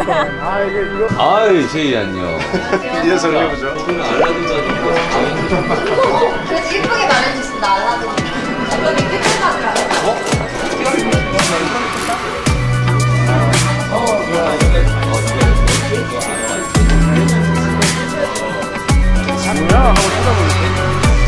아 이거 아이 제이 안녕. 이제 설명해보죠. 오늘 알라딘 자주 그래서 예쁘게 말해주신다 알라딘. 여기 끝까지 가요. 뭐야 하고 쳐다보니까.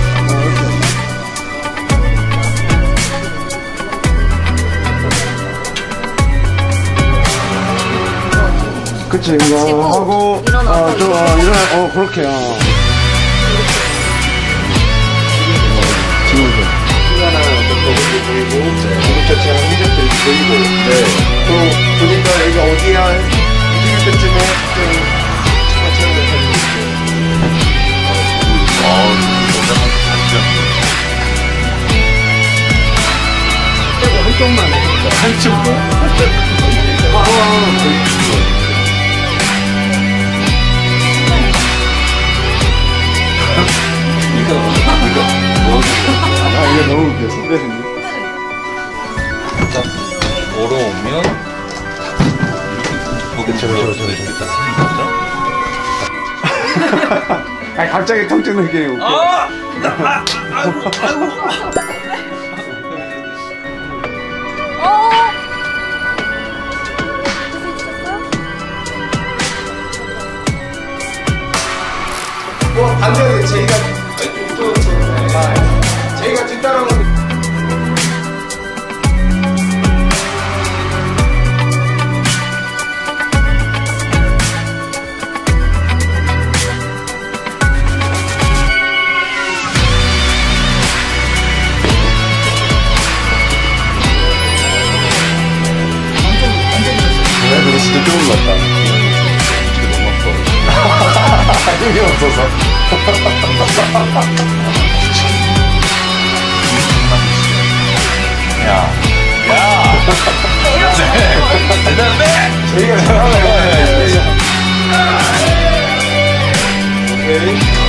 그치 이거 하고 일어나 그렇게 지우죠. 시간한 어떤 것들이 보이고 중국 자체의 흔적들이 보이고 또 보니까 여기가 어디야 움직일 때쯤에 좀 차차를 해주고 한쪽만 한쪽만 이게 너무 웃겨 선배님. 자, 걸어오면 이렇게 보고 아니 갑자기 통증 느끼게 웃겨. 뭐 반대로 제이가 제이가 뒤따라오는 그래 진짜 좋은 것 같다. 힘이 없어서. 야. 제이가 잘하네. 오케이